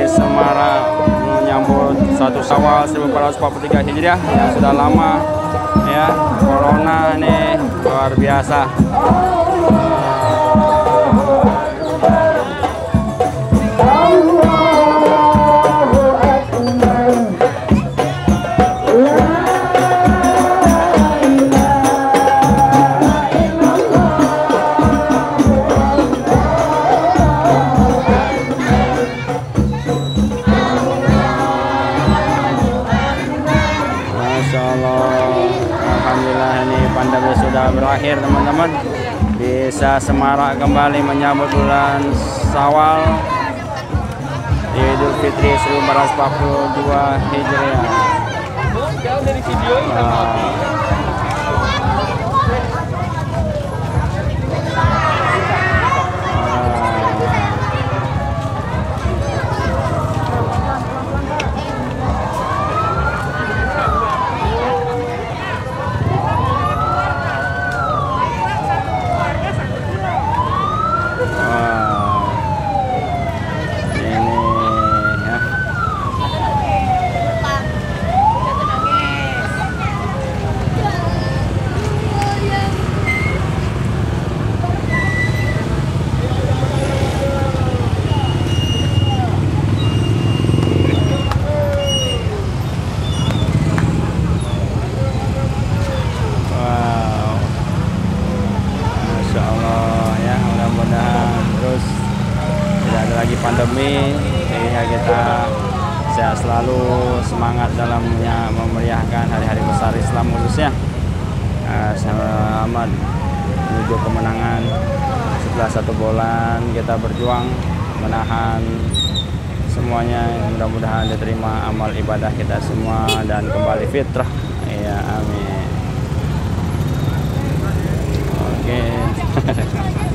Semarang menyambut 1 Syawal 1443 Hijriah yang sudah lama ya. Corona ini luar biasa. Alhamdulillah ini pandemi sudah berakhir teman-teman. Bisa semarak kembali menyambut bulan Syawal Idul Fitri 1442 Hijriah. Jauh dari video ini. Lagi pandemi sehingga kita sehat selalu, semangat dalamnya memeriahkan hari-hari besar Islam khususnya. Selamat menuju kemenangan. Setelah 1 bulan kita berjuang menahan semuanya, mudah-mudahan diterima amal ibadah kita semua dan kembali fitrah ya, amin. Oke.